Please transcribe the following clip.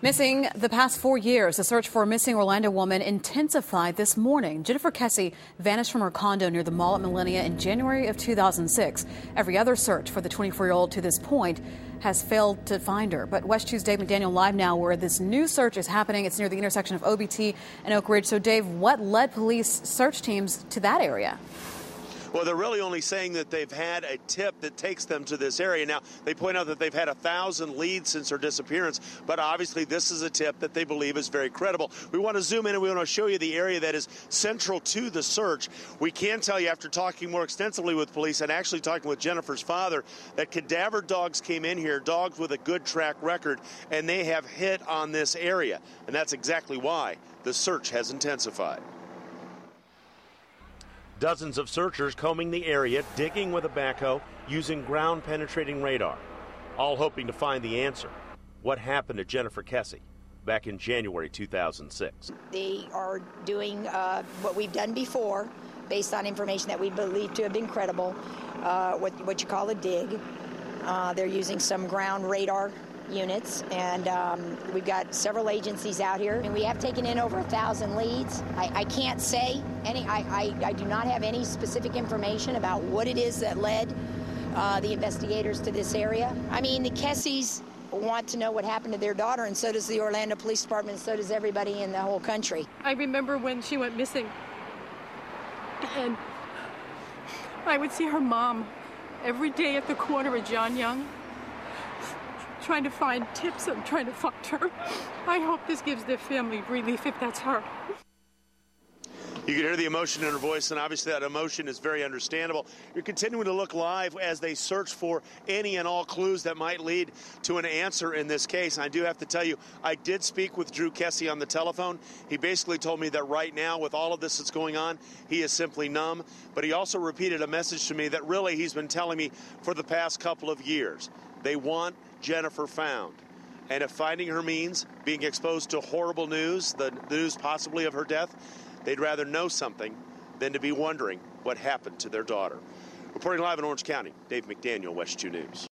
Missing the past 4 years, the search for a missing Orlando woman intensified this morning. Jennifer Kesse vanished from her condo near the mall at Millennia in January of 2006. Every other search for the 24-year-old to this point has failed to find her. But WESH 2's Dave McDaniel live now where this new search is happening. It's near the intersection of OBT and Oak Ridge. So, Dave, what led police search teams to that area? Well, they're really only saying that they've had a tip that takes them to this area. Now, they point out that they've had 1,000 leads since her disappearance, but obviously this is a tip that they believe is very credible. We want to zoom in and we want to show you the area that is central to the search. We can tell you after talking more extensively with police and actually talking with Jennifer's father that cadaver dogs came in here, dogs with a good track record, and they have hit on this area. And that's exactly why the search has intensified. Dozens of searchers combing the area, digging with a backhoe, using ground-penetrating radar, all hoping to find the answer. What happened to Jennifer Kesse back in January 2006? They are doing what we've done before, based on information that we believe to have been credible, what you call a dig. They're using some ground radar units, and we've got several agencies out here, and we have taken in over 1,000 leads. I can't say any, I do not have any specific information about what it is that led the investigators to this area. I mean, the Kesses want to know what happened to their daughter, and so does the Orlando Police Department, and so does everybody in the whole country. I remember when she went missing, and I would see her mom every day at the corner of John Young, trying to find tips and trying to find her. I hope this gives their family relief if that's her. You can hear the emotion in her voice, and obviously that emotion is very understandable. You're continuing to look live as they search for any and all clues that might lead to an answer in this case. And I do have to tell you, I did speak with Drew Kesse on the telephone. He basically told me that right now, with all of this that's going on, he is simply numb. But he also repeated a message to me that really he's been telling me for the past couple of years. They want Jennifer found. And if finding her means being exposed to horrible news, the news possibly of her death, they'd rather know something than to be wondering what happened to their daughter. Reporting live in Orange County, Dave McDaniel, WESH 2 News.